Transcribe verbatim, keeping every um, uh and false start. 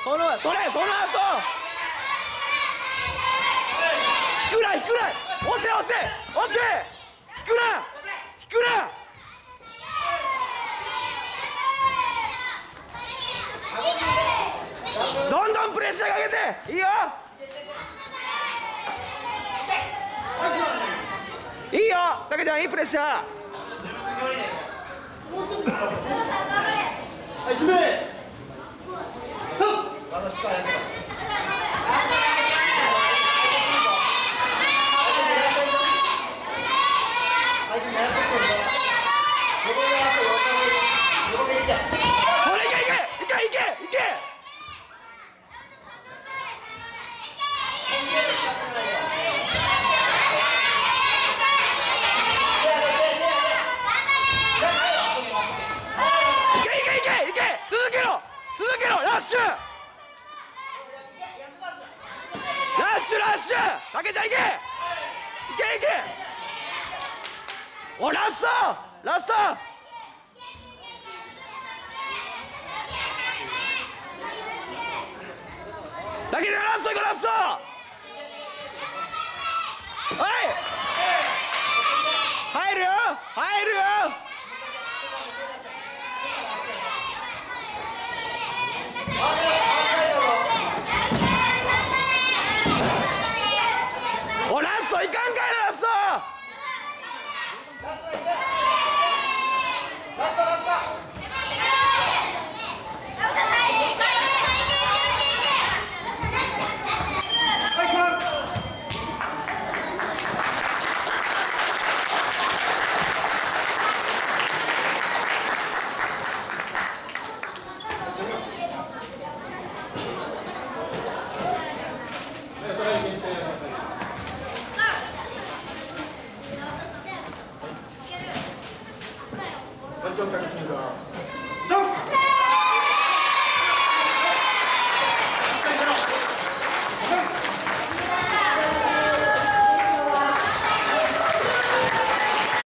そのそれその後引くな引くな、押せ押せ押せ、引くな引くな、どんどんプレッシャーかけていいよ、いいよ、たけちゃんいいプレッシャー。はい、準備。そう。それいけいけいけいけいけ。続けろ続けろ、ラッシュラッシュラッシュ、たけちゃんいけいけいけ、おラストラスト、たけちゃんラストいこう、ラスト、はい